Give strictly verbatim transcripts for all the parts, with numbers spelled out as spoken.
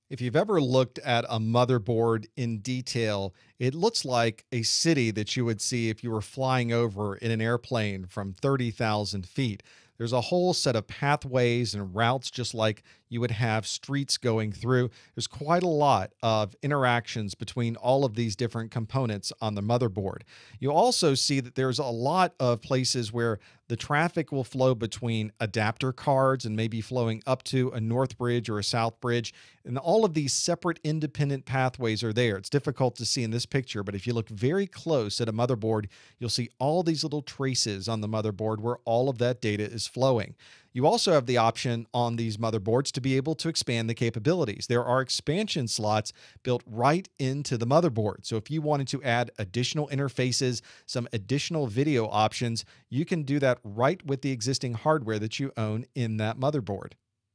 If you've ever looked at a motherboard in detail, it looks like a city that you would see if you were flying over in an airplane from thirty thousand feet. There's a whole set of pathways and routes, just like you would have streets going through. There's quite a lot of interactions between all of these different components on the motherboard. You also see that there's a lot of places where the traffic will flow between adapter cards and maybe flowing up to a north bridge or a south bridge. And all of these separate independent pathways are there. It's difficult to see in this picture, but if you look very close at a motherboard, you'll see all these little traces on the motherboard where all of that data is flowing. You also have the option on these motherboards to be able to expand the capabilities. There are expansion slots built right into the motherboard. So if you wanted to add additional interfaces, some additional video options, you can do that right with the existing hardware that you own in that motherboard.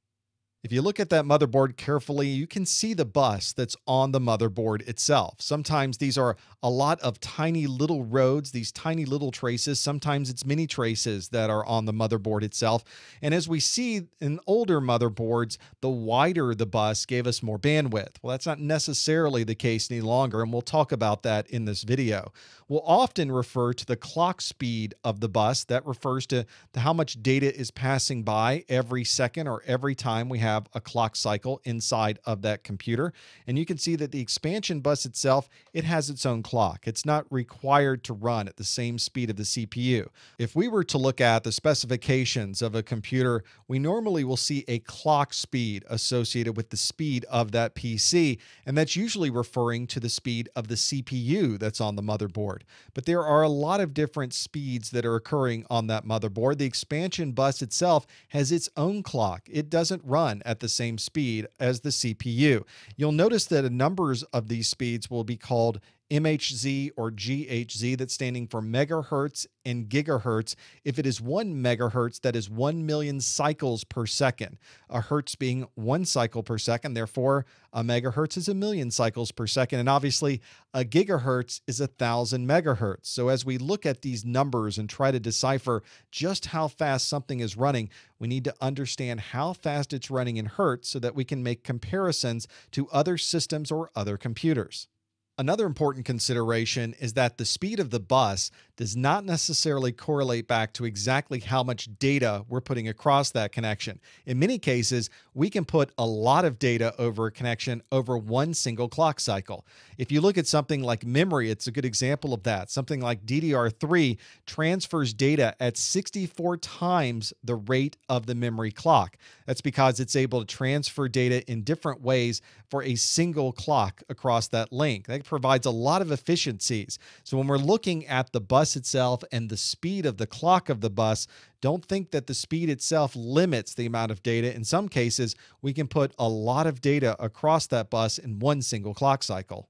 If you look at that motherboard carefully, you can see the bus that's on the motherboard itself. Sometimes these are a lot of tiny little roads, these tiny little traces. Sometimes it's mini traces that are on the motherboard itself. And as we see in older motherboards, the wider the bus gave us more bandwidth. Well, that's not necessarily the case any longer, and we'll talk about that in this video. We'll often refer to the clock speed of the bus. That refers to, to how much data is passing by every second or every time we have have a clock cycle inside of that computer. And you can see that the expansion bus itself, it has its own clock. It's not required to run at the same speed of the C P U. If we were to look at the specifications of a computer, we normally will see a clock speed associated with the speed of that P C, and that's usually referring to the speed of the C P U that's on the motherboard. But there are a lot of different speeds that are occurring on that motherboard. The expansion bus itself has its own clock. It doesn't run at the same speed as the C P U. You'll notice that a numbers of these speeds will be called M H Z or G H Z, that's standing for megahertz and gigahertz. If it is one megahertz, that is one million cycles per second. A hertz being one cycle per second, therefore a megahertz is a million cycles per second. And obviously a gigahertz is a thousand megahertz. So as we look at these numbers and try to decipher just how fast something is running, we need to understand how fast it's running in hertz so that we can make comparisons to other systems or other computers. Another important consideration is that the speed of the bus does not necessarily correlate back to exactly how much data we're putting across that connection. In many cases, we can put a lot of data over a connection over one single clock cycle. If you look at something like memory, it's a good example of that. Something like D D R three transfers data at sixty-four times the rate of the memory clock. That's because it's able to transfer data in different ways for a single clock across that link. That provides a lot of efficiencies. So when we're looking at the bus itself and the speed of the clock of the bus, don't think that the speed itself limits the amount of data. In some cases, we can put a lot of data across that bus in one single clock cycle.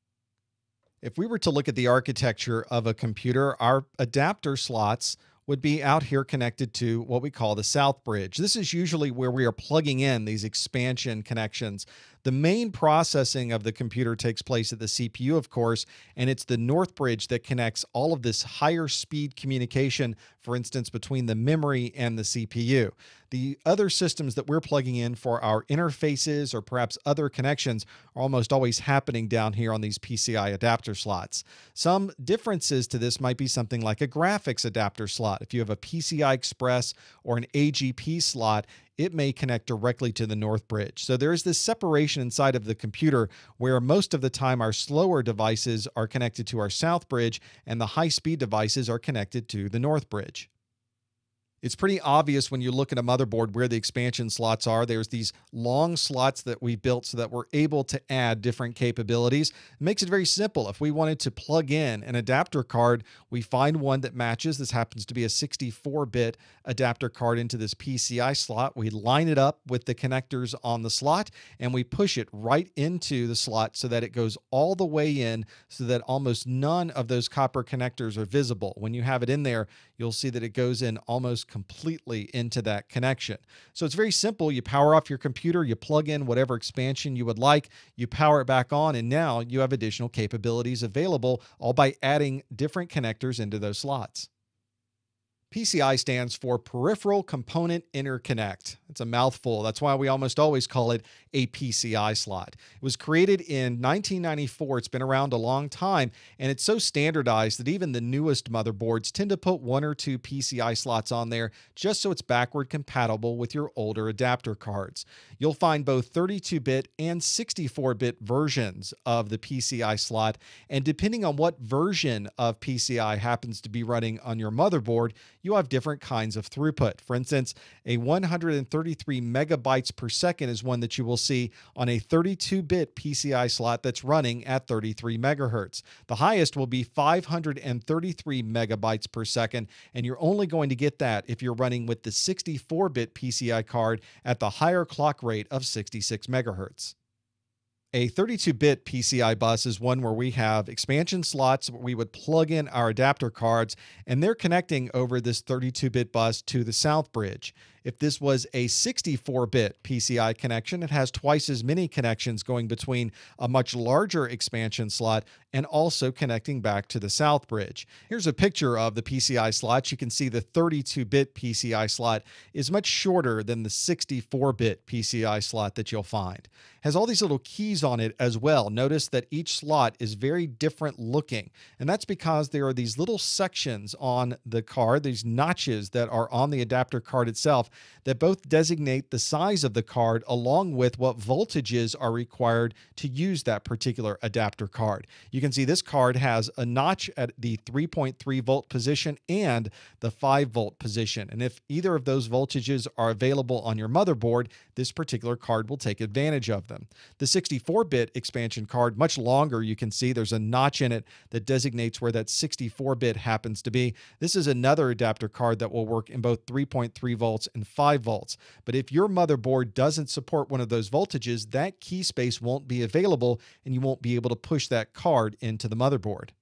If we were to look at the architecture of a computer, our adapter slots would be out here connected to what we call the south bridge. This is usually where we are plugging in these expansion connections. The main processing of the computer takes place at the C P U, of course, and it's the north bridge that connects all of this higher speed communication, for instance, between the memory and the C P U. The other systems that we're plugging in for our interfaces or perhaps other connections are almost always happening down here on these P C I adapter slots. Some differences to this might be something like a graphics adapter slot. If you have a P C I Express or an A G P slot, it may connect directly to the north bridge. So there is this separation inside of the computer where most of the time our slower devices are connected to our south bridge and the high-speed devices are connected to the north bridge. It's pretty obvious when you look at a motherboard where the expansion slots are. There's these long slots that we built so that we're able to add different capabilities. It makes it very simple. If we wanted to plug in an adapter card, we find one that matches. This happens to be a sixty-four bit adapter card into this P C I slot. We line it up with the connectors on the slot, and we push it right into the slot so that it goes all the way in so that almost none of those copper connectors are visible. When you have it in there, you'll see that it goes in almost completely into that connection. So it's very simple. You power off your computer, you plug in whatever expansion you would like, you power it back on, and now you have additional capabilities available, all by adding different connectors into those slots. P C I stands for Peripheral Component Interconnect. It's a mouthful. That's why we almost always call it a P C I slot. It was created in nineteen ninety-four. It's been around a long time, and it's so standardized that even the newest motherboards tend to put one or two P C I slots on there just so it's backward compatible with your older adapter cards. You'll find both thirty-two bit and sixty-four bit versions of the P C I slot, and depending on what version of P C I happens to be running on your motherboard, you have different kinds of throughput. For instance, a one hundred thirty-three megabytes per second is one that you will see on a thirty-two bit P C I slot that's running at thirty-three megahertz. The highest will be five hundred thirty-three megabytes per second, and you're only going to get that if you're running with the sixty-four bit P C I card at the higher clock rate of sixty-six megahertz. A thirty-two bit P C I bus is one where we have expansion slots where we would plug in our adapter cards, and they're connecting over this thirty-two bit bus to the south bridge. If this was a sixty-four bit P C I connection, it has twice as many connections going between a much larger expansion slot and also connecting back to the south bridge. Here's a picture of the P C I slots. You can see the thirty-two bit P C I slot is much shorter than the sixty-four bit P C I slot that you'll find. It has all these little keys on it as well. Notice that each slot is very different looking, and that's because there are these little sections on the card, these notches that are on the adapter card itself, that both designate the size of the card along with what voltages are required to use that particular adapter card. You can see this card has a notch at the three point three volt position and the five volt position. And if either of those voltages are available on your motherboard, this particular card will take advantage of them. The sixty-four bit expansion card, much longer, you can see there's a notch in it that designates where that sixty-four bit happens to be. This is another adapter card that will work in both three point three volts and five volts. But if your motherboard doesn't support one of those voltages, that key space won't be available and you won't be able to push that card into the motherboard.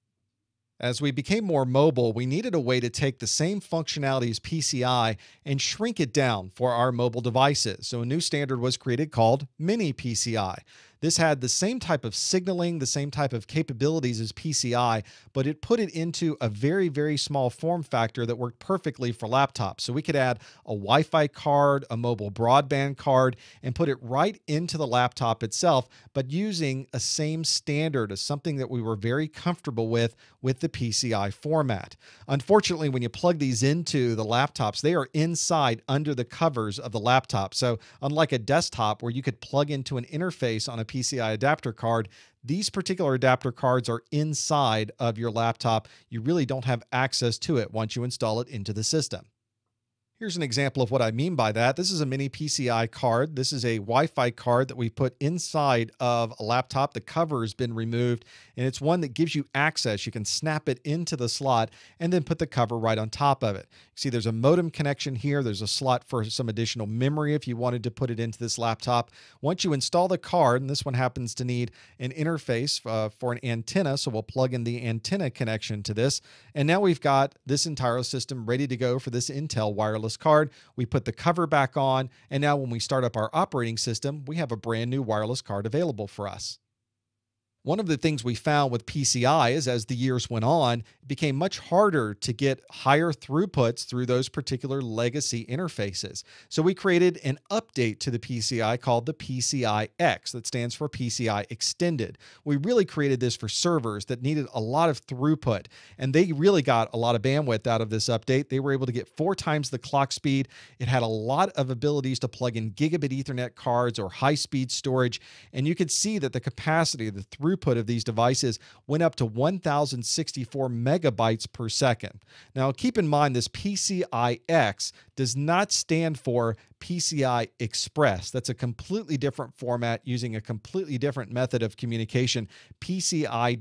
As we became more mobile, we needed a way to take the same functionality as P C I and shrink it down for our mobile devices. So a new standard was created called Mini P C I. This had the same type of signaling, the same type of capabilities as P C I, but it put it into a very, very small form factor that worked perfectly for laptops. So we could add a Wi-Fi card, a mobile broadband card, and put it right into the laptop itself, but using a same standard as something that we were very comfortable with with the P C I format. Unfortunately, when you plug these into the laptops, they are inside under the covers of the laptop. So unlike a desktop where you could plug into an interface on a P C I adapter card, these particular adapter cards are inside of your laptop. You really don't have access to it once you install it into the system. Here's an example of what I mean by that. This is a mini P C I card. This is a Wi-Fi card that we put inside of a laptop. The cover has been removed, and it's one that gives you access. You can snap it into the slot and then put the cover right on top of it. See, there's a modem connection here. There's a slot for some additional memory if you wanted to put it into this laptop. Once you install the card, and this one happens to need an interface uh, for an antenna, so we'll plug in the antenna connection to this. And now we've got this entire system ready to go for this Intel wireless card. We put the cover back on, and now when we start up our operating system, we have a brand new wireless card available for us. One of the things we found with P C I is as the years went on, it became much harder to get higher throughputs through those particular legacy interfaces. So we created an update to the P C I called the P C I X, that stands for P C I Extended. We really created this for servers that needed a lot of throughput, and they really got a lot of bandwidth out of this update. They were able to get four times the clock speed. It had a lot of abilities to plug in gigabit Ethernet cards or high-speed storage, and you could see that the capacity, the throughput throughput of these devices went up to one thousand sixty-four megabytes per second. Now, keep in mind this P C I X does not stand for P C I Express. That's a completely different format using a completely different method of communication. P C I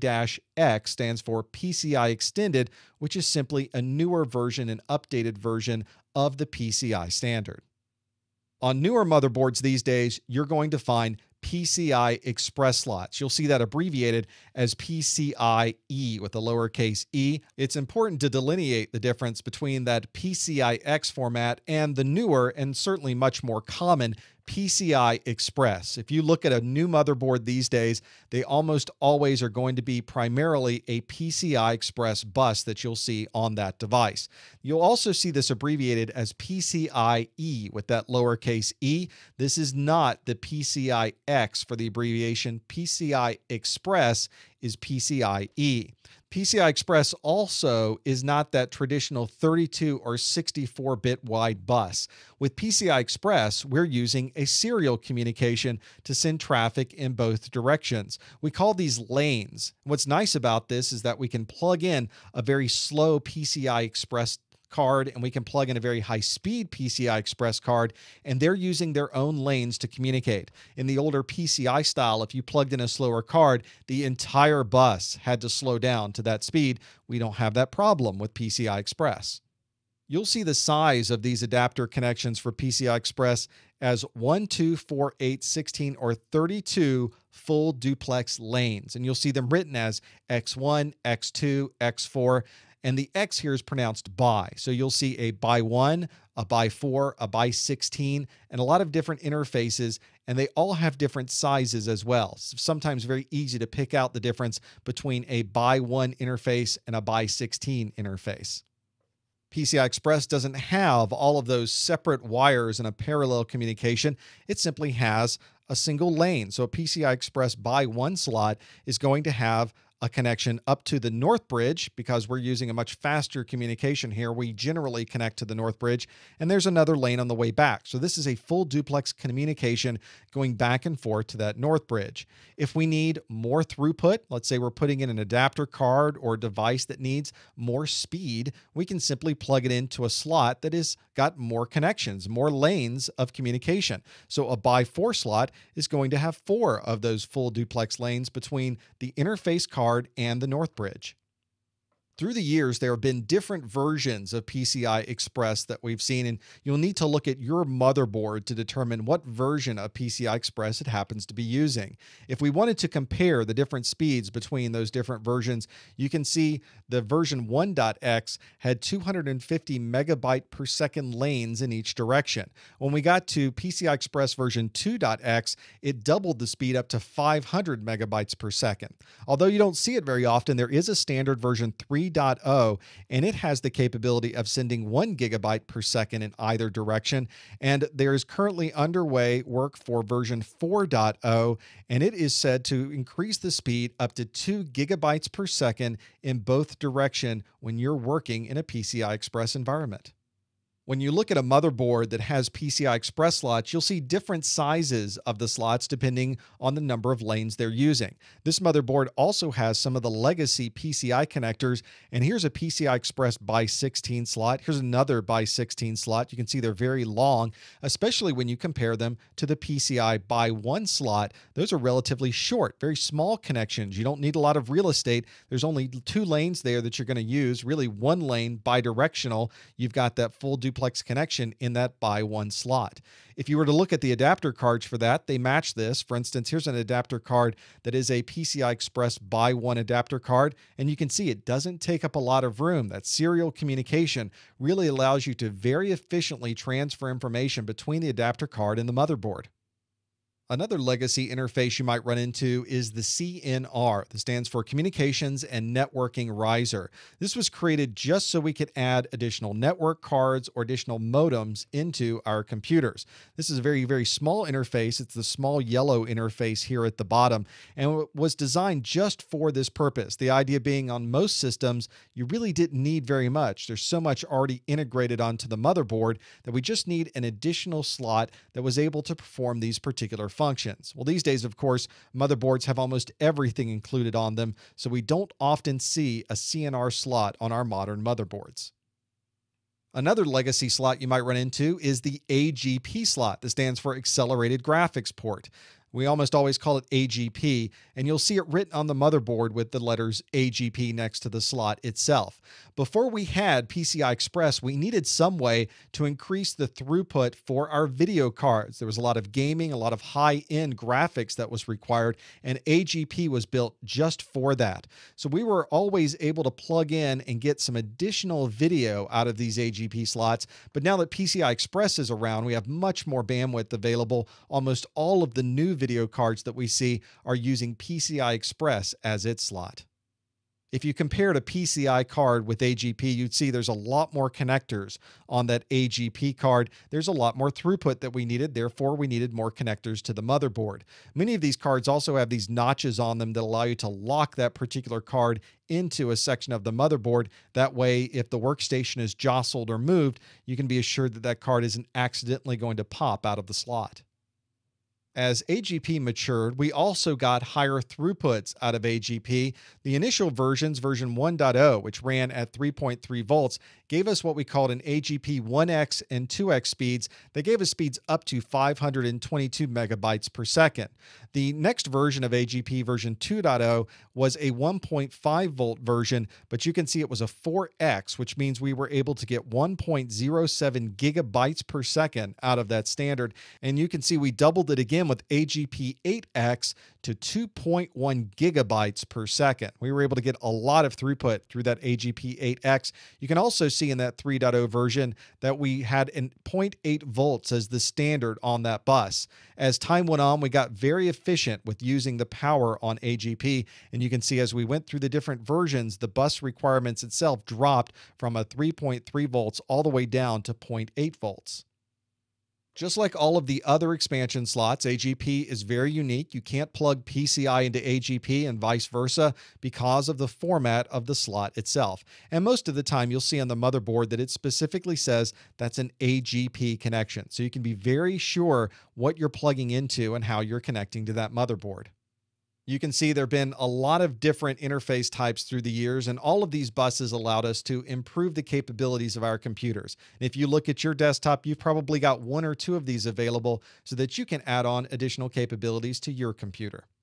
X stands for P C I Extended, which is simply a newer version, an updated version of the P C I standard. On newer motherboards these days, you're going to find P C I Express slots. You'll see that abbreviated as P C I E with a lowercase e. It's important to delineate the difference between that P C I X format and the newer and certainly much more common P C I Express. If you look at a new motherboard these days, they almost always are going to be primarily a P C I Express bus that you'll see on that device. You'll also see this abbreviated as P C I E with that lowercase e. This is not the P C I X for the abbreviation. P C I Express is P C I E. P C I Express also is not that traditional thirty-two or sixty-four bit wide bus. With P C I Express, we're using a serial communication to send traffic in both directions. We call these lanes. What's nice about this is that we can plug in a very slow P C I Express card and we can plug in a very high-speed P C I Express card, and they're using their own lanes to communicate. In the older P C I style, if you plugged in a slower card, the entire bus had to slow down to that speed. We don't have that problem with P C I Express. You'll see the size of these adapter connections for P C I Express as one, two, four, eight, sixteen, or thirty-two full duplex lanes, and you'll see them written as X one, X two, X four, and the X here is pronounced bi. So you'll see a bi one, a bi four, a bi sixteen, and a lot of different interfaces, and they all have different sizes as well. So sometimes very easy to pick out the difference between a bi one interface and a bi sixteen interface. P C I Express doesn't have all of those separate wires and a parallel communication. It simply has a single lane. So a P C I Express bi one slot is going to have a connection up to the north bridge because we're using a much faster communication here. We generally connect to the north bridge, and there's another lane on the way back. So this is a full duplex communication going back and forth to that north bridge. If we need more throughput, let's say we're putting in an adapter card or device that needs more speed, we can simply plug it into a slot that has got more connections, more lanes of communication. So a bi four slot is going to have four of those full duplex lanes between the interface card and the north bridge. Through the years, there have been different versions of P C I Express that we've seen, and you'll need to look at your motherboard to determine what version of P C I Express it happens to be using. If we wanted to compare the different speeds between those different versions, you can see the version one dot X had two hundred fifty megabyte per second lanes in each direction. When we got to P C I Express version two dot X, it doubled the speed up to five hundred megabytes per second. Although you don't see it very often, there is a standard version three point oh, and it has the capability of sending one gigabyte per second in either direction. And there is currently underway work for version four point oh, and it is said to increase the speed up to two gigabytes per second in both direction when you're working in a P C I Express environment. When you look at a motherboard that has P C I Express slots, you'll see different sizes of the slots depending on the number of lanes they're using. This motherboard also has some of the legacy P C I connectors, and here's a P C I Express bi sixteen slot. Here's another bi sixteen slot. You can see they're very long, especially when you compare them to the P C I bi one slot. Those are relatively short, very small connections. You don't need a lot of real estate. There's only two lanes there that you're going to use, really one lane bidirectional. You've got that full duplex connection in that bi one slot. If you were to look at the adapter cards for that, they match this. For instance, here's an adapter card that is a P C I Express bi one adapter card, and you can see it doesn't take up a lot of room. That serial communication really allows you to very efficiently transfer information between the adapter card and the motherboard. Another legacy interface you might run into is the C N R. That stands for Communications and Networking Riser. This was created just so we could add additional network cards or additional modems into our computers. This is a very, very small interface. It's the small yellow interface here at the bottom, and it was designed just for this purpose. The idea being on most systems, you really didn't need very much. There's so much already integrated onto the motherboard that we just need an additional slot that was able to perform these particular functions. Well, these days, of course, motherboards have almost everything included on them, so we don't often see a C N R slot on our modern motherboards. Another legacy slot you might run into is the A G P slot. That stands for Accelerated Graphics Port. We almost always call it A G P, and you'll see it written on the motherboard with the letters A G P next to the slot itself. Before we had P C I Express, we needed some way to increase the throughput for our video cards. There was a lot of gaming, a lot of high-end graphics that was required, and A G P was built just for that. So we were always able to plug in and get some additional video out of these A G P slots. But now that P C I Express is around, we have much more bandwidth available. Almost all of the new video cards that we see are using P C I Express as its slot. If you compared a P C I card with A G P, you'd see there's a lot more connectors on that A G P card. There's a lot more throughput that we needed, therefore we needed more connectors to the motherboard. Many of these cards also have these notches on them that allow you to lock that particular card into a section of the motherboard. That way, if the workstation is jostled or moved, you can be assured that that card isn't accidentally going to pop out of the slot. As A G P matured, we also got higher throughputs out of A G P. The initial versions, version one point oh, which ran at three point three volts, gave us what we called an A G P one X and two X speeds. They gave us speeds up to five hundred twenty-two megabytes per second. The next version of A G P, version two point oh, was a one point five volt version, but you can see it was a four X, which means we were able to get one point zero seven gigabytes per second out of that standard. And you can see we doubled it again with A G P eight X to two point one gigabytes per second. We were able to get a lot of throughput through that A G P eight X. You can also see in that three point oh version that we had an zero point eight volts as the standard on that bus. As time went on, we got very efficient with using the power on A G P, and you can see as we went through the different versions, the bus requirements itself dropped from a three point three volts all the way down to zero point eight volts. Just like all of the other expansion slots, A G P is very unique. You can't plug P C I into A G P and vice versa because of the format of the slot itself. And most of the time you'll see on the motherboard that it specifically says that's an A G P connection. So you can be very sure what you're plugging into and how you're connecting to that motherboard. You can see there have been a lot of different interface types through the years, and all of these buses allowed us to improve the capabilities of our computers. And if you look at your desktop, you've probably got one or two of these available so that you can add on additional capabilities to your computer.